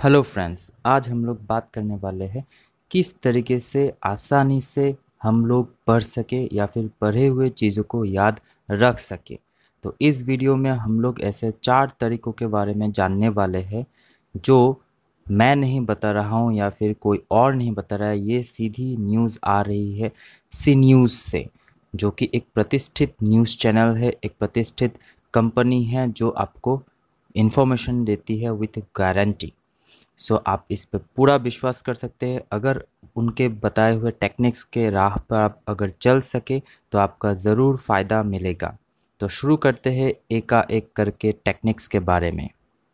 Hello friends, आज हम लोग बात करने वाले हैं किस तरीके से आसानी से हम लोग पढ़ सके या फिर पढ़े हुए चीज़ों को याद रख सके। तो इस वीडियो में हम लोग ऐसे 4 तरीकों के बारे में जानने वाले हैं जो मैं नहीं बता रहा हूँ या फिर कोई और नहीं बता रहा है। ये सीधी न्यूज़ आ रही है सी न्यूज़ से, जो कि एक प्रतिष्ठित न्यूज़ चैनल है, एक प्रतिष्ठित कंपनी है जो आपको इन्फॉर्मेशन देती है विथ गारंटी। सो आप इस पे पूरा विश्वास कर सकते हैं। अगर उनके बताए हुए टेक्निक्स के राह पर आप अगर चल सके तो आपका ज़रूर फ़ायदा मिलेगा। तो शुरू करते हैं एक करके टेक्निक्स के बारे में।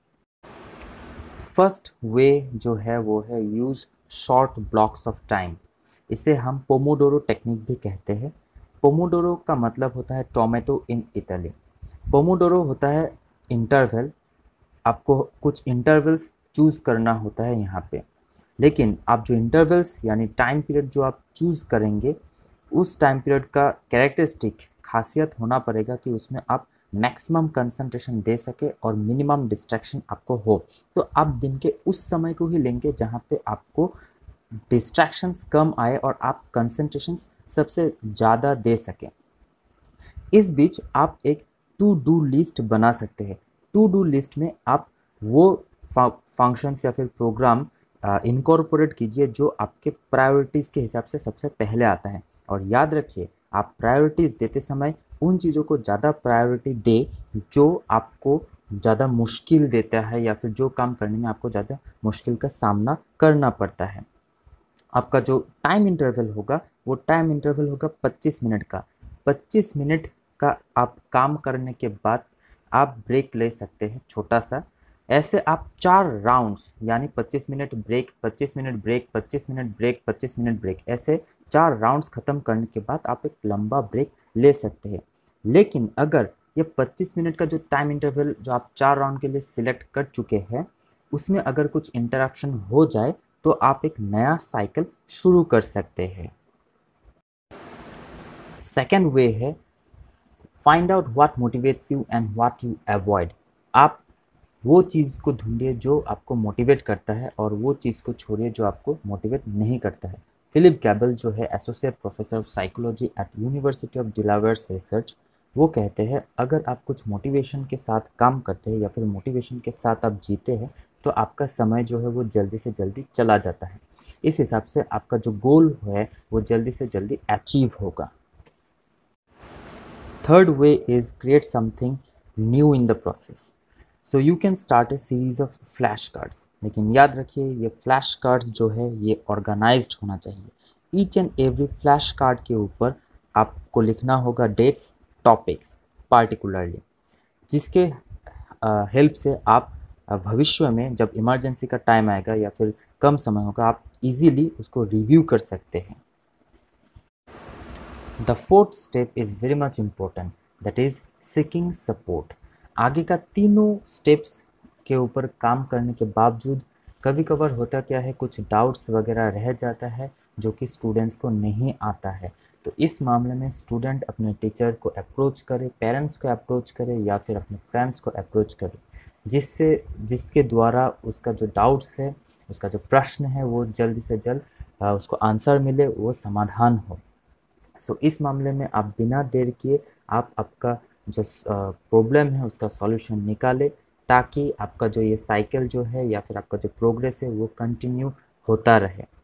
फर्स्ट वे जो है वो है use short blocks of time. इसे हम पोमोडोरो टेक्निक भी कहते हैं। पोमोडोरो का मतलब होता है टोमेटो इन इटली। पोमोडोरो होता है इंटरवल। आपको कुछ इंटरवल्स चूज़ करना होता है यहाँ पे, लेकिन आप जो इंटरवल्स यानी टाइम पीरियड जो आप चूज़ करेंगे उस टाइम पीरियड का कैरेक्टरिस्टिक खासियत होना पड़ेगा कि उसमें आप मैक्सिमम कंसंट्रेशन दे सके और मिनिमम डिस्ट्रैक्शन आपको हो। तो आप दिन के उस समय को ही लेंगे जहाँ पे आपको डिस्ट्रैक्शंस कम आए और आप कंसंट्रेशन सबसे ज़्यादा दे सकें। इस बीच आप एक टू डू लिस्ट बना सकते हैं। टू डू लिस्ट में आप वो फंक्शंस या फिर प्रोग्राम इनकॉर्पोरेट कीजिए जो आपके प्रायोरिटीज़ के हिसाब से सबसे पहले आता है। और याद रखिए, आप प्रायोरिटीज़ देते समय उन चीज़ों को ज़्यादा प्रायोरिटी दे जो आपको ज़्यादा मुश्किल देता है या फिर जो काम करने में आपको ज़्यादा मुश्किल का सामना करना पड़ता है। आपका जो टाइम इंटरवल होगा वो टाइम इंटरवल होगा 25 मिनट का। 25 मिनट का आप काम करने के बाद आप ब्रेक ले सकते हैं छोटा सा। ऐसे आप 4 राउंड्स यानी 25 minute break, 25 minute break, 25 minute break, 25 minute break, ऐसे 4 राउंड्स ख़त्म करने के बाद आप एक लंबा ब्रेक ले सकते हैं। लेकिन अगर ये 25 मिनट का जो टाइम इंटरवल जो आप 4 राउंड के लिए सिलेक्ट कर चुके हैं उसमें अगर कुछ इंटरप्शन हो जाए तो आप एक नया साइकिल शुरू कर सकते हैं। सेकेंड वे है find out what motivates you and what you avoid. आप वो चीज़ को ढूंढिए जो आपको मोटिवेट करता है और वो चीज़ को छोड़िए जो आपको मोटिवेट नहीं करता है। फिलिप गैबल जो है associate professor of psychology at University of Delaware research, वो कहते हैं अगर आप कुछ मोटिवेशन के साथ काम करते हैं या फिर मोटिवेशन के साथ आप जीते हैं तो आपका समय जो है वो जल्दी से जल्दी चला जाता है। इस हिसाब से आपका जो गोल है वो जल्दी से जल्दी अचीव होगा। Third way is create something new in the process. So you can start a series of flash cards. लेकिन याद रखिए ये फ्लैश कार्ड्स जो है ये ऑर्गेनाइज्ड होना चाहिए। Each and every flash card के ऊपर आपको लिखना होगा डेट्स, टॉपिक्स पार्टिकुलरली, जिसके हेल्प से आप भविष्य में जब इमरजेंसी का टाइम आएगा या फिर कम समय होगा आप इजीली उसको रिव्यू कर सकते हैं। The fourth step is very much important, that is seeking support. आगे का तीनों स्टेप्स के ऊपर काम करने के बावजूद कभी कभार होता क्या है, कुछ डाउट्स वगैरह रह जाता है जो कि स्टूडेंट्स को नहीं आता है। तो इस मामले में स्टूडेंट अपने टीचर को अप्रोच करे, पेरेंट्स को अप्रोच करे या फिर अपने फ्रेंड्स को अप्रोच करे, जिसके द्वारा उसका जो डाउट्स है, उसका जो प्रश्न है वो जल्दी से जल्द उसको आंसर मिले, वो समाधान हो। सो इस मामले में आप बिना देर किए आप आपका जो प्रॉब्लम है उसका सॉल्यूशन निकालें, ताकि आपका जो ये साइकिल जो है या फिर आपका जो प्रोग्रेस है वो कंटिन्यू होता रहे।